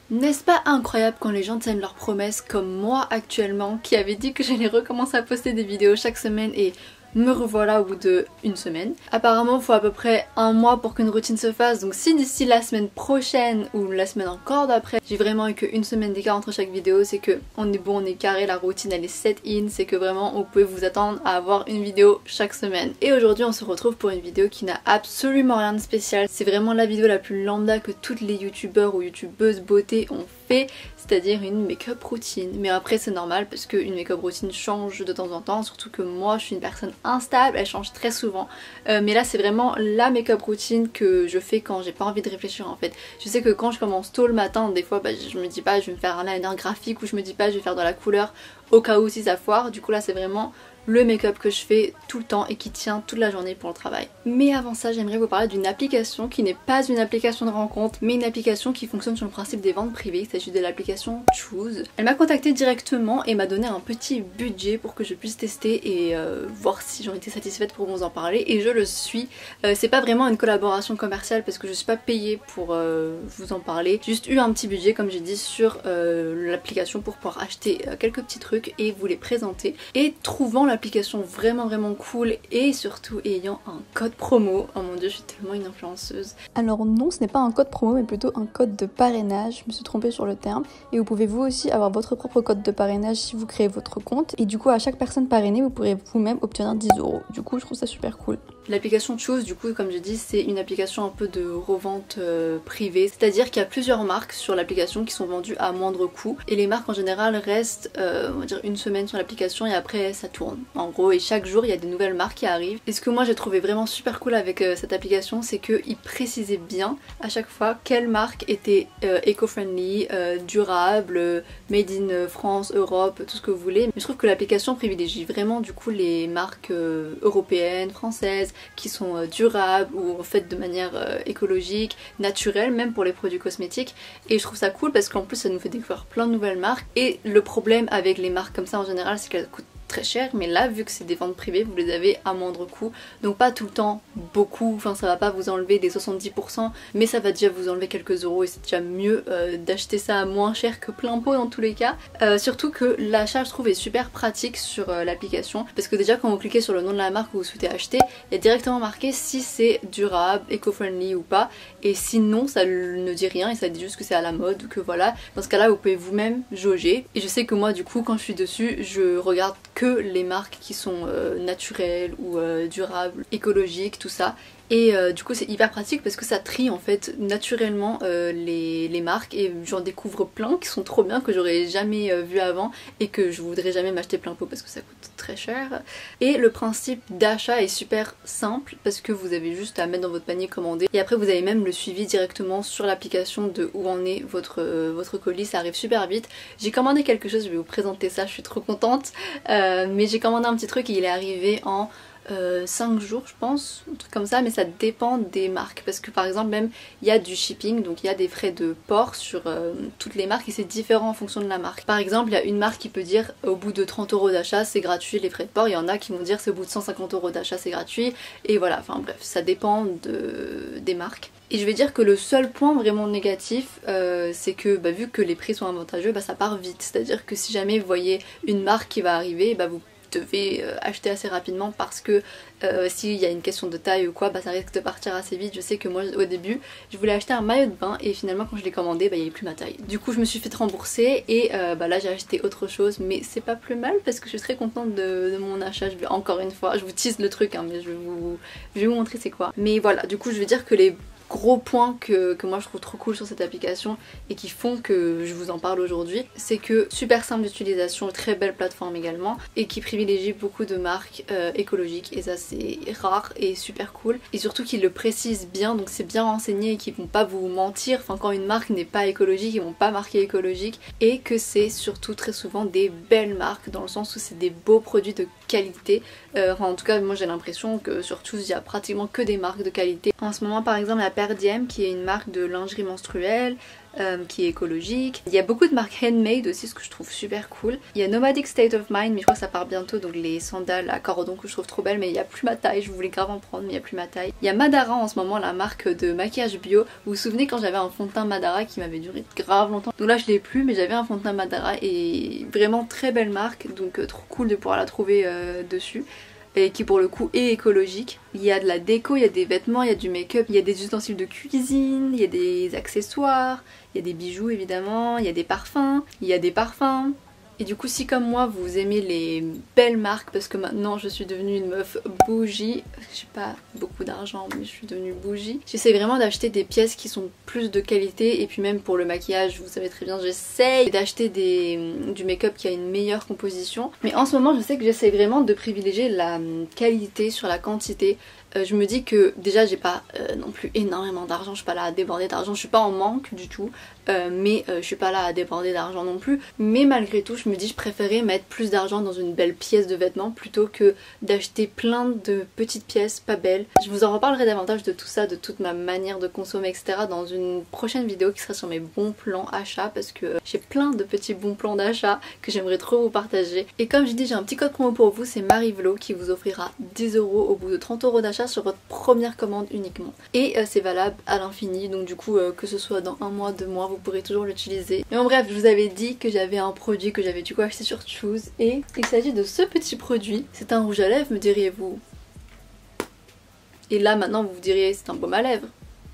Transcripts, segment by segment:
N'est-ce pas incroyable quand les gens tiennent leurs promesses comme moi actuellement qui avait dit que j'allais recommencer à poster des vidéos chaque semaine et me revoilà au bout d'une semaine. Apparemment il faut à peu près un mois pour qu'une routine se fasse, donc si d'ici la semaine prochaine ou la semaine encore d'après j'ai vraiment eu qu'une semaine d'écart entre chaque vidéo, c'est que on est bon, on est carré, la routine elle est set in, c'est que vraiment vous pouvez vous attendre à avoir une vidéo chaque semaine. Et aujourd'hui on se retrouve pour une vidéo qui n'a absolument rien de spécial, c'est vraiment la vidéo la plus lambda que toutes les youtubeurs ou youtubeuses beauté ont fait, c'est-à-dire une make-up routine. Mais après c'est normal parce qu'une make-up routine change de temps en temps, surtout que moi je suis une personne instable, elle change très souvent. Mais là c'est vraiment la make-up routine que je fais quand j'ai pas envie de réfléchir en fait. Je sais que quand je commence tôt le matin, des fois je me dis pas je vais me faire un liner graphique ou je me dis pas je vais faire de la couleur au cas où si ça foire. Du coup là c'est vraiment le make-up que je fais tout le temps et qui tient toute la journée pour le travail. Mais avant ça j'aimerais vous parler d'une application qui n'est pas une application de rencontre mais une application qui fonctionne sur le principe des ventes privées. Il s'agit de l'application Choose. Elle m'a contactée directement et m'a donné un petit budget pour que je puisse tester et voir si j'en étais satisfaite pour vous en parler, et je le suis. C'est pas vraiment une collaboration commerciale parce que je suis pas payée pour vous en parler, j'ai juste eu un petit budget comme j'ai dit sur l'application pour pouvoir acheter quelques petits trucs et vous les présenter. Et trouvant l'application vraiment cool et surtout ayant un code promo, oh mon dieu je suis tellement une influenceuse. Alors non, ce n'est pas un code promo mais plutôt un code de parrainage, je me suis trompée sur le terme, et vous pouvez vous aussi avoir votre propre code de parrainage si vous créez votre compte, et du coup à chaque personne parrainée vous pourrez vous-même obtenir 10 €. Du coup je trouve ça super cool. L'application Choose, du coup, comme je dis, c'est une application un peu de revente privée, c'est-à-dire qu'il y a plusieurs marques sur l'application qui sont vendues à moindre coût, et les marques en général restent, on va dire, une semaine sur l'application et après ça tourne. En gros, et chaque jour il y a des nouvelles marques qui arrivent. Et ce que moi j'ai trouvé vraiment super cool avec cette application, c'est qu'ils précisaient bien à chaque fois quelle marque était éco-friendly, durable, made in France, Europe, tout ce que vous voulez. Mais je trouve que l'application privilégie vraiment du coup les marques européennes, françaises, qui sont durables ou faites de manière écologique, naturelle, même pour les produits cosmétiques. Et je trouve ça cool parce qu'en plus ça nous fait découvrir plein de nouvelles marques. Et le problème avec les marques comme ça en général, c'est qu'elles coûtent très cher, mais là vu que c'est des ventes privées vous les avez à moindre coût, donc pas tout le temps beaucoup, enfin ça va pas vous enlever des 70% mais ça va déjà vous enlever quelques euros et c'est déjà mieux d'acheter ça à moins cher que plein pot dans tous les cas. Surtout que l'achat je trouve est super pratique sur l'application parce que déjà quand vous cliquez sur le nom de la marque que vous souhaitez acheter, il y a directement marqué si c'est durable, éco-friendly ou pas, et sinon ça ne dit rien et ça dit juste que c'est à la mode ou que voilà. Dans ce cas là vous pouvez vous-même jauger, et je sais que moi du coup quand je suis dessus je regarde que les marques qui sont naturelles ou durables, écologiques, tout ça. Et du coup c'est hyper pratique parce que ça trie en fait naturellement les marques, et j'en découvre plein qui sont trop bien, que j'aurais jamais vu avant et que je voudrais jamais m'acheter plein pot parce que ça coûte très cher. Et le principe d'achat est super simple parce que vous avez juste à mettre dans votre panier commandé et après vous avez même le suivi directement sur l'application de où en est votre colis, ça arrive super vite. J'ai commandé quelque chose, je vais vous présenter ça, je suis trop contente, mais j'ai commandé un petit truc et il est arrivé en 5 jours je pense, un truc comme ça, mais ça dépend des marques parce que par exemple même il y a du shipping, donc il y a des frais de port sur toutes les marques et c'est différent en fonction de la marque. Par exemple il y a une marque qui peut dire au bout de 30 € d'achat c'est gratuit les frais de port, il y en a qui vont dire c'est au bout de 150 € d'achat c'est gratuit, et voilà, enfin bref ça dépend des marques. Et je vais dire que le seul point vraiment négatif c'est que vu que les prix sont avantageux, ça part vite, c'est à dire que si jamais vous voyez une marque qui va arriver, vous devez acheter assez rapidement parce que s'il y a une question de taille ou quoi, ça risque de partir assez vite. Je sais que moi au début je voulais acheter un maillot de bain et finalement quand je l'ai commandé il n'y avait plus ma taille. Du coup je me suis fait rembourser et là j'ai acheté autre chose, mais c'est pas plus mal parce que je suis très contente de mon achat. Je vais encore une fois, je vous tease le truc mais je vais vous montrer c'est quoi. Mais voilà, du coup je veux dire que les gros points que moi je trouve trop cool sur cette application et qui font que je vous en parle aujourd'hui, c'est que super simple d'utilisation, très belle plateforme également, et qui privilégie beaucoup de marques écologiques, et ça c'est rare et super cool, et surtout qu'ils le précisent bien, donc c'est bien renseigné et qu'ils vont pas vous mentir, enfin quand une marque n'est pas écologique ils vont pas marquer écologique, et que c'est surtout très souvent des belles marques dans le sens où c'est des beaux produits de qualité. En tout cas moi j'ai l'impression que sur Choose il y a pratiquement que des marques de qualité. En ce moment par exemple la Perdiem qui est une marque de lingerie menstruelle, qui est écologique. Il y a beaucoup de marques handmade aussi, ce que je trouve super cool. Il y a Nomadic State of Mind, mais je crois que ça part bientôt, donc les sandales à cordon que je trouve trop belles, mais il n'y a plus ma taille, je voulais grave en prendre mais il n'y a plus ma taille. Il y a Madara en ce moment, la marque de maquillage bio. Vous vous souvenez quand j'avais un fond de teint Madara qui m'avait duré grave longtemps, donc là je l'ai plus, mais j'avais un fond de teint Madara et vraiment très belle marque, donc trop cool de pouvoir la trouver dessus. Et qui pour le coup est écologique. Il y a de la déco, il y a des vêtements, il y a du make-up, il y a des ustensiles de cuisine, il y a des accessoires, il y a des bijoux évidemment, il y a des parfums, il y a des parfums. Et du coup si comme moi vous aimez les belles marques, parce que maintenant je suis devenue une meuf bougie, j'ai pas beaucoup d'argent mais je suis devenue bougie, j'essaie vraiment d'acheter des pièces qui sont plus de qualité. Et puis même pour le maquillage, vous savez très bien, j'essaie d'acheter du make-up qui a une meilleure composition. Mais en ce moment je sais que j'essaie vraiment de privilégier la qualité sur la quantité. Je me dis que déjà j'ai pas non plus énormément d'argent, je suis pas là à déborder d'argent, je suis pas en manque du tout, mais je suis pas là à déborder d'argent non plus. Mais malgré tout je me dis je préférais mettre plus d'argent dans une belle pièce de vêtements plutôt que d'acheter plein de petites pièces pas belles. Je vous en reparlerai davantage de tout ça, de toute ma manière de consommer etc. dans une prochaine vidéo qui sera sur mes bons plans achats, parce que j'ai plein de petits bons plans d'achat que j'aimerais trop vous partager. Et comme je dis, j'ai un petit code promo pour vous, c'est Marivelo, qui vous offrira 10 € au bout de 30 € d'achat sur votre première commande uniquement. Et c'est valable à l'infini, donc du coup que ce soit dans un mois, 2 mois, vous pourrez toujours l'utiliser. Mais en bref, je vous avais dit que j'avais un produit que j'avais du coup acheté sur Choose, et il s'agit de ce petit produit. C'est un rouge à lèvres, me diriez-vous. Et là maintenant vous vous diriez c'est un baume à lèvres.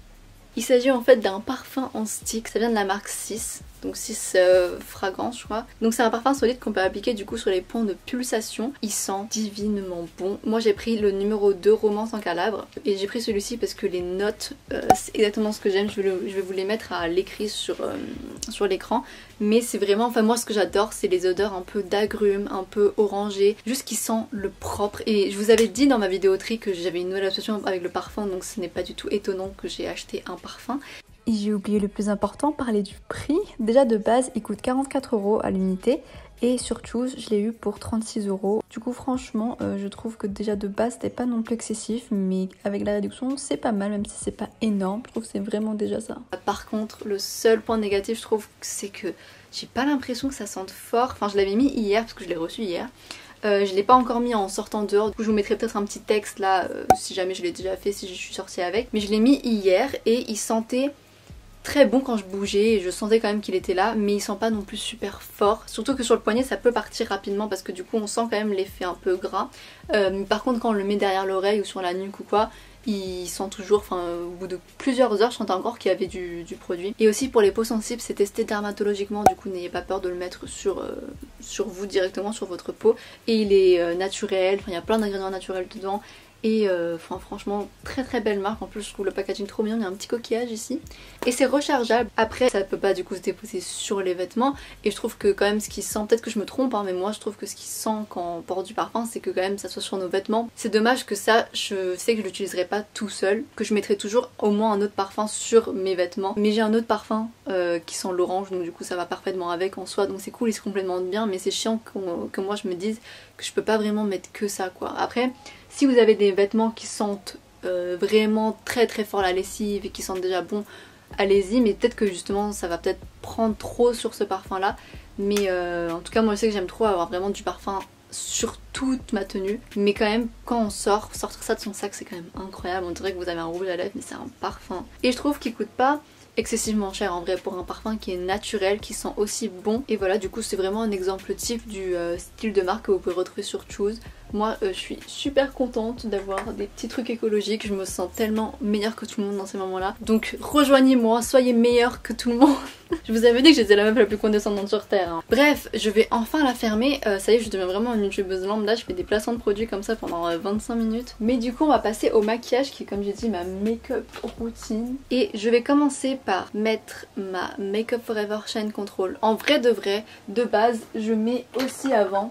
Il s'agit en fait d'un parfum en stick, ça vient de la marque 6. Donc 6 fragrances je crois. Donc c'est un parfum solide qu'on peut appliquer du coup sur les points de pulsation. Il sent divinement bon. Moi j'ai pris le numéro 2 Romance en Calabre. Et j'ai pris celui-ci parce que les notes, c'est exactement ce que j'aime. Je vais vous les mettre à l'écrit sur l'écran. Mais c'est vraiment, enfin moi ce que j'adore c'est les odeurs un peu d'agrumes, un peu orangé. Juste qui sent le propre. Et je vous avais dit dans ma vidéo tri que j'avais une nouvelle obsession avec le parfum. Donc ce n'est pas du tout étonnant que j'ai acheté un parfum. Et j'ai oublié le plus important, parler du prix. Déjà de base il coûte 44 € à l'unité et sur Choose je l'ai eu pour 36 €. Du coup franchement je trouve que déjà de base c'était pas non plus excessif, mais avec la réduction c'est pas mal, même si c'est pas énorme, je trouve que c'est vraiment déjà ça. Par contre le seul point négatif je trouve c'est que j'ai pas l'impression que ça sente fort. Enfin je l'avais mis hier parce que je l'ai reçu hier. Je l'ai pas encore mis en sortant dehors, du coup je vous mettrai peut-être un petit texte là si jamais je l'ai déjà fait, si je suis sortie avec. Mais je l'ai mis hier et il sentait très bon quand je bougeais et je sentais quand même qu'il était là, mais il sent pas non plus super fort. Surtout que sur le poignet ça peut partir rapidement parce que du coup on sent quand même l'effet un peu gras. Par contre quand on le met derrière l'oreille ou sur la nuque ou quoi, il sent toujours, enfin au bout de plusieurs heures je sentais encore qu'il y avait du produit. Et aussi pour les peaux sensibles c'est testé dermatologiquement, du coup n'ayez pas peur de le mettre sur vous directement, sur votre peau. Et il est naturel, enfin il y a plein d'ingrédients naturels dedans. Et franchement très très belle marque. En plus je trouve le packaging trop mignon, il y a un petit coquillage ici. Et c'est rechargeable. Après ça peut pas du coup se déposer sur les vêtements. Et je trouve que quand même ce qui sent, peut-être que je me trompe hein, mais moi je trouve que ce qui sent quand on porte du parfum c'est que quand même ça soit sur nos vêtements. C'est dommage que ça, je sais que je l'utiliserai pas tout seul, que je mettrai toujours au moins un autre parfum sur mes vêtements. Mais j'ai un autre parfum qui sent l'orange, donc du coup ça va parfaitement avec en soi, donc c'est cool, il se complémente bien. Mais c'est chiant que moi je me dise que je peux pas vraiment mettre que ça quoi. Après si vous avez des vêtements qui sentent vraiment très très fort la lessive et qui sentent déjà bon, allez-y, mais peut-être que justement ça va peut-être prendre trop sur ce parfum là. Mais en tout cas moi je sais que j'aime trop avoir vraiment du parfum sur toute ma tenue. Mais quand même quand on sortir ça de son sac c'est quand même incroyable. On dirait que vous avez un rouge à lèvres mais c'est un parfum. Et je trouve qu'il coûte pas excessivement cher en vrai pour un parfum qui est naturel, qui sent aussi bon. Et voilà, du coup c'est vraiment un exemple type du style de marque que vous pouvez retrouver sur Choose. Moi je suis super contente d'avoir des petits trucs écologiques, je me sens tellement meilleure que tout le monde dans ces moments là. Donc rejoignez-moi, soyez meilleure que tout le monde. Je vous avais dit que j'étais la meuf la plus condescendante sur terre hein. Bref, je vais enfin la fermer, ça y est je deviens vraiment une youtubeuse lambda, je fais des placements de produits comme ça pendant 25 minutes. Mais du coup on va passer au maquillage qui est comme j'ai dit ma make-up routine. Et je vais commencer par mettre ma Make Up Forever Shine Control. En vrai de vrai, de base je mets aussi avant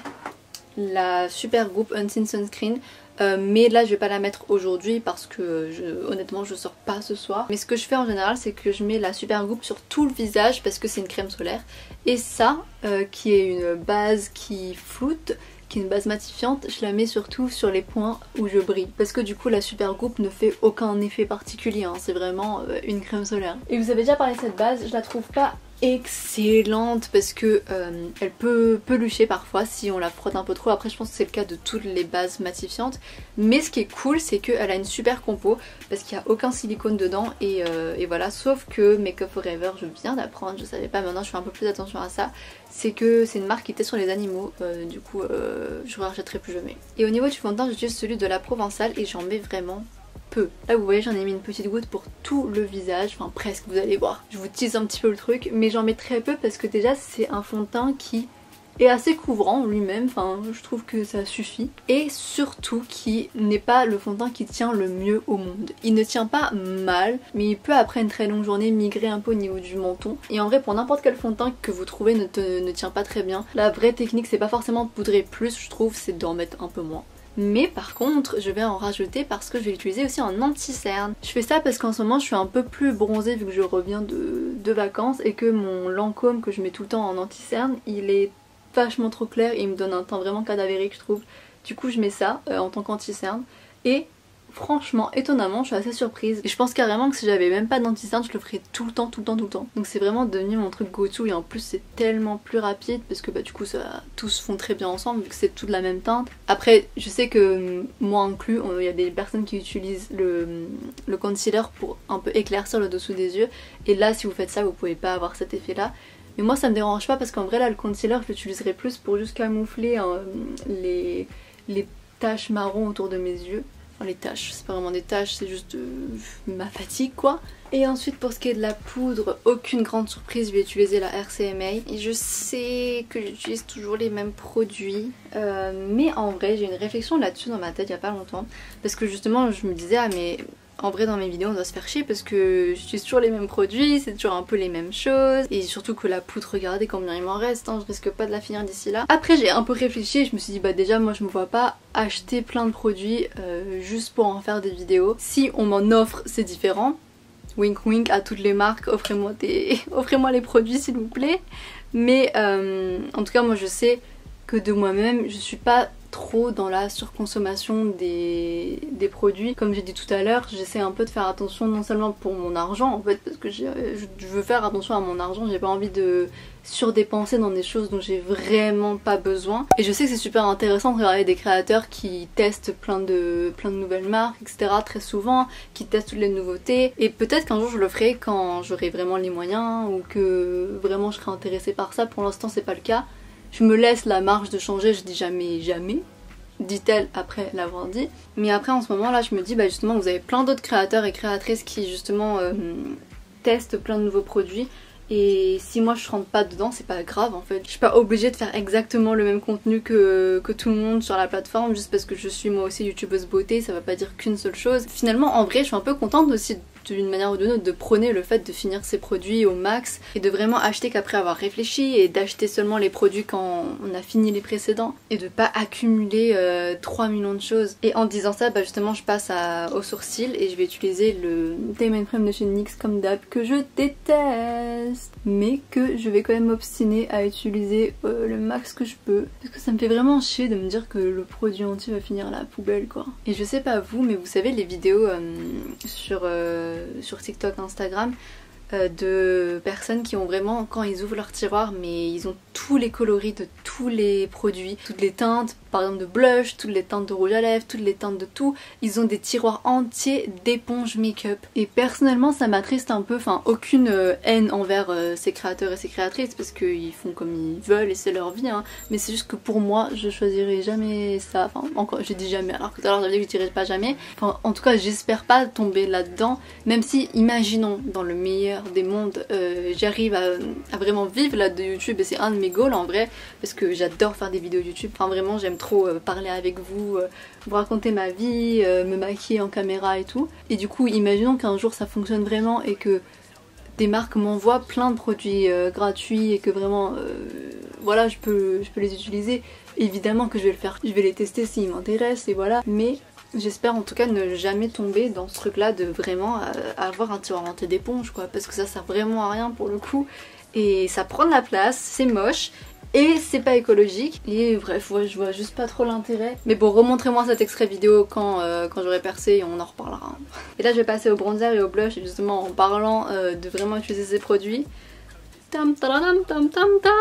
la Supergoop Unseen Sunscreen. Mais là je vais pas la mettre aujourd'hui parce que honnêtement je sors pas ce soir. Mais ce que je fais en général c'est que je mets la Supergoop sur tout le visage parce que c'est une crème solaire. Et ça qui est une base qui floute, qui est une base matifiante, je la mets surtout sur les points où je brille. Parce que du coup la Supergoop ne fait aucun effet particulier, hein. C'est vraiment une crème solaire. Et vous avez déjà parlé de cette base, je la trouve pas excellente parce que elle peut pelucher parfois si on la frotte un peu trop. Après je pense que c'est le cas de toutes les bases matifiantes, mais ce qui est cool c'est qu'elle a une super compo parce qu'il n'y a aucun silicone dedans et voilà. Sauf que Make Up For Ever, je viens d'apprendre, je savais pas, maintenant je fais un peu plus attention à ça, c'est que c'est une marque qui était sur les animaux, du coup je ne rachèterai plus jamais. Et au niveau du fond de teint, j'utilise celui de la Provençale et j'en mets vraiment peu. Là vous voyez, j'en ai mis une petite goutte pour tout le visage, enfin presque, vous allez voir. Je vous tease un petit peu le truc, mais j'en mets très peu parce que déjà c'est un fond de teint qui est assez couvrant lui-même, enfin je trouve que ça suffit. Et surtout qui n'est pas le fond de teint qui tient le mieux au monde. Il ne tient pas mal, mais il peut après une très longue journée migrer un peu au niveau du menton. Et en vrai pour n'importe quel fond de teint que vous trouvez ne tient pas très bien. La vraie technique c'est pas forcément de poudrer plus, je trouve, c'est d'en mettre un peu moins. Mais par contre je vais en rajouter parce que je vais l'utiliser aussi en anti-cerne. Je fais ça parce qu'en ce moment je suis un peu plus bronzée vu que je reviens de vacances et que mon Lancôme que je mets tout le temps en anti-cerne il est vachement trop clair et il me donne un teint vraiment cadavérique je trouve. Du coup je mets ça en tant qu'anti-cerne et franchement, étonnamment, je suis assez surprise. Et je pense carrément que si j'avais même pas d'anti-cerne, je le ferais tout le temps, tout le temps, tout le temps. Donc c'est vraiment devenu mon truc go-to et en plus c'est tellement plus rapide parce que bah du coup ça tous font très bien ensemble vu que c'est tout de la même teinte. Après, je sais que moi inclus, il y a des personnes qui utilisent le concealer pour un peu éclaircir le dessous des yeux. Et là, si vous faites ça, vous pouvez pas avoir cet effet-là. Mais moi ça me dérange pas parce qu'en vrai là le concealer je l'utiliserai plus pour juste camoufler les taches marron autour de mes yeux. Les taches, c'est pas vraiment des taches, c'est juste ma fatigue quoi. Et ensuite pour ce qui est de la poudre, aucune grande surprise, je vais utiliser la RCMA. Et je sais que j'utilise toujours les mêmes produits, mais en vrai j'ai une réflexion là-dessus dans ma tête il y a pas longtemps. Parce que justement je me disais ah mais en vrai dans mes vidéos on doit se faire chier parce que j'utilise toujours les mêmes produits, c'est toujours un peu les mêmes choses. Et surtout que la poudre, regardez combien il m'en reste, hein, je risque pas de la finir d'ici là. Après j'ai un peu réfléchi et je me suis dit bah déjà moi je me vois pas acheter plein de produits juste pour en faire des vidéos. Si on m'en offre c'est différent. Wink wink à toutes les marques, offrez-moi les produits s'il vous plaît. Mais en tout cas moi je sais que de moi-même je suis pas trop dans la surconsommation des produits. Comme j'ai dit tout à l'heure, j'essaie un peu de faire attention non seulement pour mon argent en fait, parce que je veux faire attention à mon argent, j'ai pas envie de surdépenser dans des choses dont j'ai vraiment pas besoin. Et je sais que c'est super intéressant de regarder des créateurs qui testent plein de nouvelles marques, etc. très souvent, qui testent toutes les nouveautés. Et peut-être qu'un jour je le ferai quand j'aurai vraiment les moyens ou que vraiment je serai intéressée par ça. Pour l'instant c'est pas le cas. Je me laisse la marge de changer, je dis jamais jamais, dit-elle après l'avoir dit. Mais après en ce moment là je me dis bah justement vous avez plein d'autres créateurs et créatrices qui justement testent plein de nouveaux produits. Et si moi je rentre pas dedans c'est pas grave en fait. Je suis pas obligée de faire exactement le même contenu que tout le monde sur la plateforme juste parce que je suis moi aussi youtubeuse beauté, ça va pas dire qu'une seule chose. Finalement en vrai je suis un peu contente aussi d'une manière ou d'une autre de prôner le fait de finir ses produits au max et de vraiment acheter qu'après avoir réfléchi et d'acheter seulement les produits quand on a fini les précédents et de pas accumuler 3 millions de choses. Et en disant ça bah justement je passe aux sourcils et je vais utiliser le Diamond Prime de chez NYX comme d'hab que je déteste mais que je vais quand même m'obstiner à utiliser le max que je peux parce que ça me fait vraiment chier de me dire que le produit entier va finir à la poubelle quoi. Et je sais pas vous mais vous savez les vidéos sur TikTok, Instagram de personnes qui ont vraiment, quand ils ouvrent leur tiroir, mais ils ont tous les coloris de tous les produits, toutes les teintes, par exemple de blush, toutes les teintes de rouge à lèvres, toutes les teintes de tout. Ils ont des tiroirs entiers d'éponges make-up. Et personnellement ça m'attriste un peu, enfin aucune haine envers ces créateurs et ces créatrices parce qu'ils font comme ils veulent et c'est leur vie hein. Mais c'est juste que pour moi je choisirais jamais ça, enfin encore j'ai dit jamais alors que tout à l'heure j'avais dit que je dirais pas jamais. Enfin en tout cas j'espère pas tomber là-dedans, même si imaginons dans le meilleur des mondes j'arrive à vraiment vivre là de YouTube et c'est un de mes goals en vrai parce que j'adore faire des vidéos YouTube, enfin vraiment j'aime trop parler avec vous, vous raconter ma vie, me maquiller en caméra et tout. Et du coup imaginons qu'un jour ça fonctionne vraiment et que des marques m'envoient plein de produits gratuits et que vraiment voilà je peux les utiliser. Évidemment que je vais le faire, je vais les tester s'ils m'intéressent et voilà, mais j'espère en tout cas ne jamais tomber dans ce truc là de vraiment avoir un tiroir entier d'éponge quoi, parce que ça sert vraiment à rien pour le coup et ça prend de la place, c'est moche et c'est pas écologique. Et bref, ouais, je vois juste pas trop l'intérêt. Mais bon, remontrez-moi cet extrait vidéo quand j'aurai percé et on en reparlera. Et là je vais passer au bronzer et au blush, et justement en parlant de vraiment utiliser ces produits. Tam tam tam tam tam.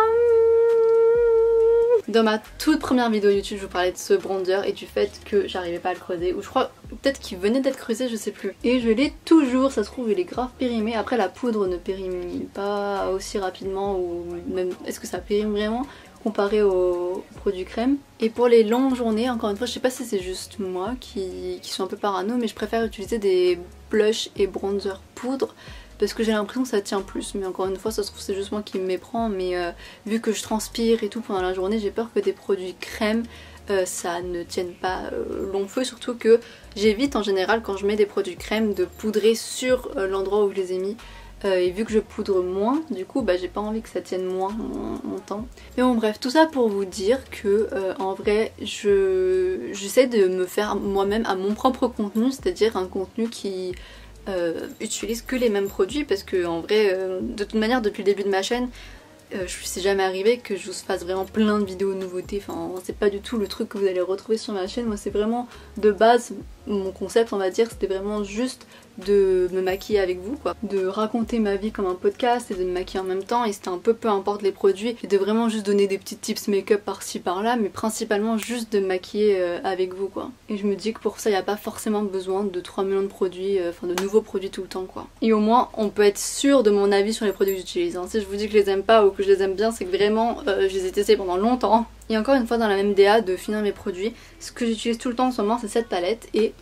Dans ma toute première vidéo YouTube, je vous parlais de ce bronzer et du fait que j'arrivais pas à le creuser, ou je crois peut-être qu'il venait d'être creusé, je sais plus. Et je l'ai toujours, ça se trouve il est grave périmé. Après la poudre ne périme pas aussi rapidement, ou même est-ce que ça périme vraiment comparé aux produits crème. Et pour les longues journées, encore une fois, je sais pas si c'est juste moi qui suis un peu parano, mais je préfère utiliser des blushs et bronzer poudre, parce que j'ai l'impression que ça tient plus. Mais encore une fois, ça se trouve c'est juste moi qui me méprends, mais vu que je transpire et tout pendant la journée, j'ai peur que des produits crème ça ne tienne pas long feu, surtout que j'évite en général quand je mets des produits crème de poudrer sur l'endroit où je les ai mis. Et vu que je poudre moins, du coup bah j'ai pas envie que ça tienne moins mon temps. Mais bon bref, tout ça pour vous dire que en vrai j'essaie de me faire moi-même à mon propre contenu, c'est-à-dire un contenu qui utilise que les mêmes produits, parce que en vrai de toute manière depuis le début de ma chaîne c'est jamais arrivé que je vous fasse vraiment plein de vidéos de nouveautés, enfin c'est pas du tout le truc que vous allez retrouver sur ma chaîne. Moi c'est vraiment de base, mon concept on va dire, c'était vraiment juste de me maquiller avec vous quoi, de raconter ma vie comme un podcast et de me maquiller en même temps, et c'était un peu importe les produits, et de vraiment juste donner des petits tips make-up par-ci par-là, mais principalement juste de me maquiller avec vous quoi. Et je me dis que pour ça il n'y a pas forcément besoin de 3 millions de produits, enfin de nouveaux produits tout le temps quoi. Et au moins on peut être sûr de mon avis sur les produits que j'utilise, hein. Si je vous dis que je les aime pas ou que je les aime bien, c'est que vraiment je les ai testés pendant longtemps. Et encore une fois dans la même DA de finir mes produits, ce que j'utilise tout le temps en ce moment c'est cette palette, et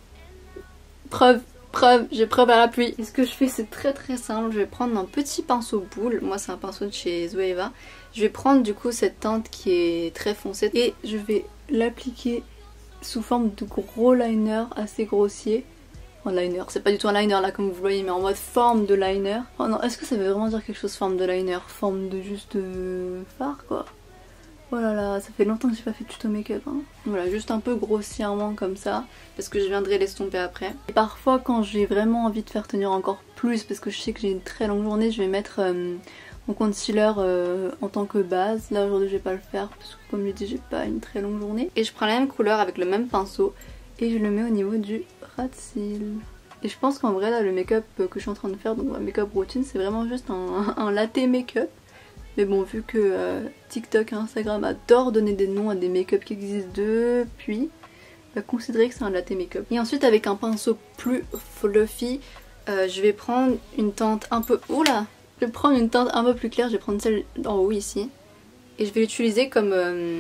j'ai preuve à l'appui. Et ce que je fais c'est très simple, je vais prendre un petit pinceau boule, moi c'est un pinceau de chez Zoeva. Je vais prendre du coup cette teinte qui est très foncée et je vais l'appliquer sous forme de gros liner assez grossier. En liner, c'est pas du tout un liner là comme vous voyez, mais en mode forme de liner. Oh non, est-ce que ça veut vraiment dire quelque chose forme de liner? Forme de juste fard quoi. Oh là là, ça fait longtemps que j'ai pas fait de tuto make-up hein. Voilà, juste un peu grossièrement comme ça, parce que je viendrai l'estomper après. Et parfois quand j'ai vraiment envie de faire tenir encore plus, parce que je sais que j'ai une très longue journée, je vais mettre mon concealer en tant que base. Là aujourd'hui je vais pas le faire, parce que comme je dis j'ai pas une très longue journée. Et je prends la même couleur avec le même pinceau, et je le mets au niveau du ras de cils. Et je pense qu'en vrai là le make-up que je suis en train de faire, donc ma make-up routine, c'est vraiment juste un latte make-up. Mais bon, vu que TikTok et Instagram adorent donner des noms à des make-up qui existent depuis, bah, considérez que c'est un latte make-up. Et ensuite avec un pinceau plus fluffy, je vais prendre une teinte un peu... Oula! Je vais prendre une teinte un peu plus claire, je vais prendre celle en haut ici. Et je vais l'utiliser comme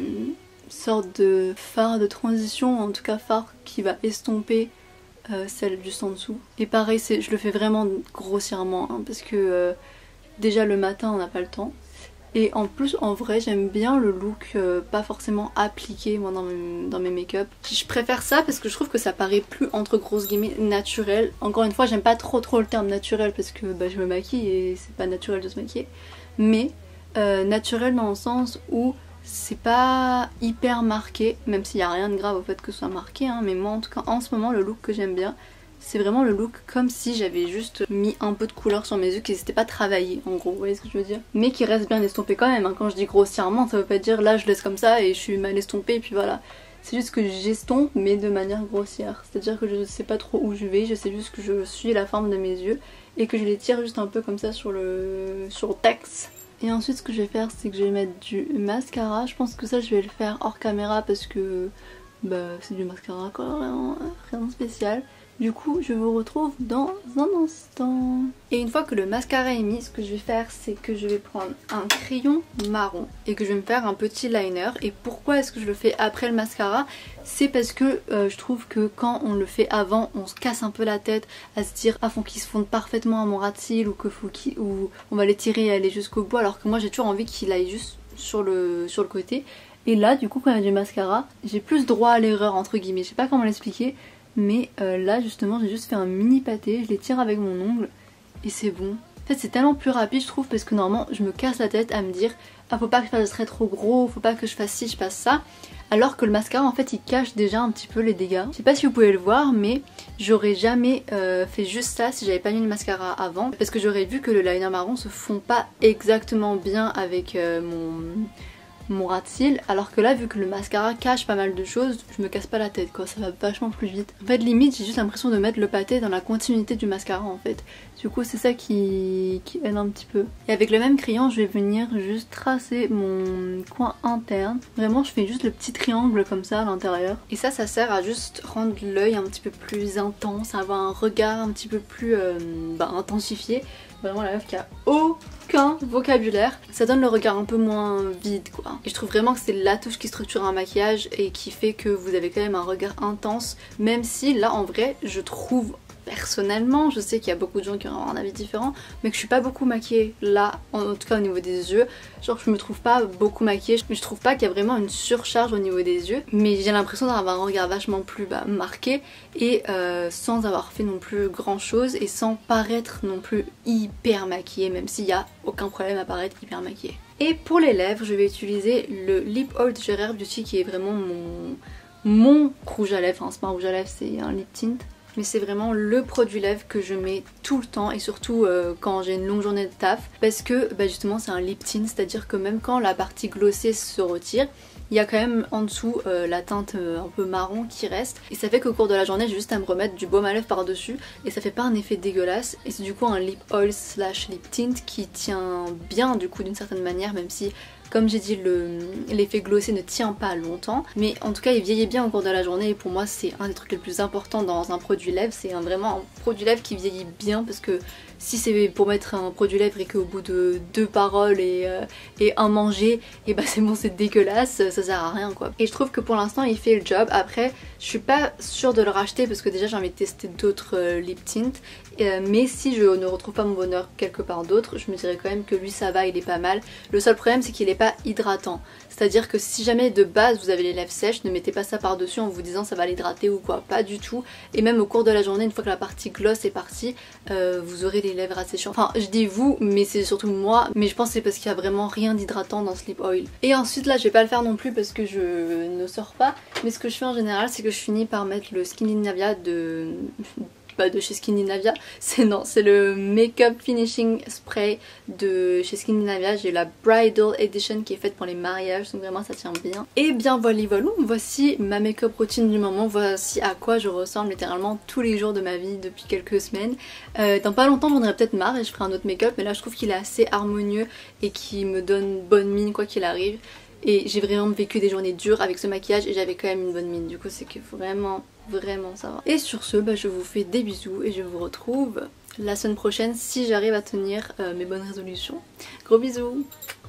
sorte de fard de transition, en tout cas fard qui va estomper celle juste en dessous. Et pareil, je le fais vraiment grossièrement, hein, parce que déjà le matin on n'a pas le temps. Et en plus en vrai j'aime bien le look pas forcément appliqué moi dans mes make-up. Je préfère ça parce que je trouve que ça paraît plus entre grosses guillemets naturel. Encore une fois j'aime pas trop le terme naturel parce que bah, je me maquille et c'est pas naturel de se maquiller. Mais naturel dans le sens où c'est pas hyper marqué, même s'il y a rien de grave au fait que ce soit marqué hein, mais moi en tout cas en ce moment le look que j'aime bien, c'est vraiment le look comme si j'avais juste mis un peu de couleur sur mes yeux, qui n'étaient pas travaillés en gros, vous voyez ce que je veux dire, mais qui reste bien estompé quand même hein. Quand je dis grossièrement ça veut pas dire là je laisse comme ça et je suis mal estompée et puis voilà. C'est juste que j'estompe mais de manière grossière, c'est à dire que je sais pas trop où je vais, je sais juste que je suis la forme de mes yeux et que je les tire juste un peu comme ça sur le texte. Et ensuite ce que je vais faire c'est que je vais mettre du mascara. Je pense que ça je vais le faire hors caméra parce que bah, c'est du mascara quoi, vraiment rien de spécial. Du coup je vous retrouve dans un instant. Et une fois que le mascara est mis, ce que je vais faire c'est que je vais prendre un crayon marron et que je vais me faire un petit liner. Et pourquoi est-ce que je le fais après le mascara? C'est parce que je trouve que quand on le fait avant on se casse un peu la tête à se dire ah faut qu'il se fonde parfaitement à mon ras de cils, ou que ou on va l'étirer et aller jusqu'au bout, alors que moi j'ai toujours envie qu'il aille juste sur le côté. Et là du coup quand il y a du mascara j'ai plus droit à l'erreur entre guillemets, je sais pas comment l'expliquer. Mais là justement j'ai juste fait un mini pâté, je les tire avec mon ongle et c'est bon. En fait c'est tellement plus rapide je trouve, parce que normalement je me casse la tête à me dire ah faut pas que je fasse très trop gros, faut pas que je fasse ci, je fasse ça. Alors que le mascara en fait il cache déjà un petit peu les dégâts. Je sais pas si vous pouvez le voir mais j'aurais jamais fait juste ça si j'avais pas mis le mascara avant. Parce que j'aurais vu que le liner marron se fond pas exactement bien avec mon ras de cils, alors que là vu que le mascara cache pas mal de choses, je me casse pas la tête quoi, ça va vachement plus vite. En fait limite j'ai juste l'impression de mettre le pâté dans la continuité du mascara en fait. Du coup c'est ça qui aide un petit peu. Et avec le même crayon je vais venir juste tracer mon coin interne. Vraiment je fais juste le petit triangle comme ça à l'intérieur. Et ça sert à juste rendre l'œil un petit peu plus intense, à avoir un regard un petit peu plus intensifié. Vraiment la meuf qui a aucun vocabulaire. Ça donne le regard un peu moins vide quoi. Et je trouve vraiment que c'est la touche qui structure un maquillage et qui fait que vous avez quand même un regard intense. Même si là en vrai je trouve personnellement, je sais qu'il y a beaucoup de gens qui ont un avis différent, mais que je suis pas beaucoup maquillée là, en tout cas au niveau des yeux. Genre je me trouve pas beaucoup maquillée, mais je trouve pas qu'il y a vraiment une surcharge au niveau des yeux, mais j'ai l'impression d'avoir un regard vachement plus marqué et sans avoir fait non plus grand chose et sans paraître non plus hyper maquillée, même s'il y a aucun problème à paraître hyper maquillée. Et pour les lèvres, je vais utiliser le Lip Oil de Rare Beauty qui est vraiment mon rouge à lèvres, enfin c'est pas un rouge à lèvres, c'est un lip tint. Mais c'est vraiment le produit lèvres que je mets tout le temps et surtout quand j'ai une longue journée de taf parce que justement c'est un lip tint, c'est à dire que même quand la partie glossée se retire, il y a quand même en dessous la teinte un peu marron qui reste et ça fait qu'au cours de la journée j'ai juste à me remettre du baume à lèvres par dessus et ça fait pas un effet dégueulasse et c'est du coup un lip oil slash lip tint qui tient bien du coup d'une certaine manière, même si comme j'ai dit l'effet glossé ne tient pas longtemps, mais en tout cas il vieillit bien au cours de la journée et pour moi c'est un des trucs les plus importants dans un produit lèvres, c'est vraiment un produit lèvres qui vieillit bien parce que si c'est pour mettre un produit lèvres et qu'au bout de 2 paroles et un manger, et c'est bon c'est dégueulasse, ça sert à rien quoi. Et je trouve que pour l'instant il fait le job. Après je suis pas sûre de le racheter parce que déjà j'ai envie de tester d'autres lip tints, mais si je ne retrouve pas mon bonheur quelque part d'autre, je me dirais quand même que lui ça va, il est pas mal. Le seul problème c'est qu'il est pas hydratant, c'est à dire que si jamais de base vous avez les lèvres sèches, ne mettez pas ça par dessus en vous disant ça va l'hydrater ou quoi, pas du tout. Et même au cours de la journée, une fois que la partie gloss est partie, vous aurez les lèvres assez chiantes. Enfin je dis vous, mais c'est surtout moi, mais je pense que c'est parce qu'il y a vraiment rien d'hydratant dans ce lip oil. Et ensuite là je vais pas le faire non plus parce que je ne sors pas, mais ce que je fais en général c'est que je finis par mettre le Skin Navia de chez Skin Navia, c'est le Makeup Finishing Spray de chez Skin Navia. J'ai la Bridal Edition qui est faite pour les mariages, donc vraiment ça tient bien. Et bien voilà, voici ma make-up routine du moment, voici à quoi je ressemble littéralement tous les jours de ma vie depuis quelques semaines. Dans pas longtemps j'en aurai peut-être marre et je ferai un autre make-up, mais là je trouve qu'il est assez harmonieux et qui me donne bonne mine quoi qu'il arrive. Et j'ai vraiment vécu des journées dures avec ce maquillage et j'avais quand même une bonne mine, du coup c'est que vraiment ça va. Et sur ce je vous fais des bisous et je vous retrouve la semaine prochaine si j'arrive à tenir mes bonnes résolutions. Gros bisous.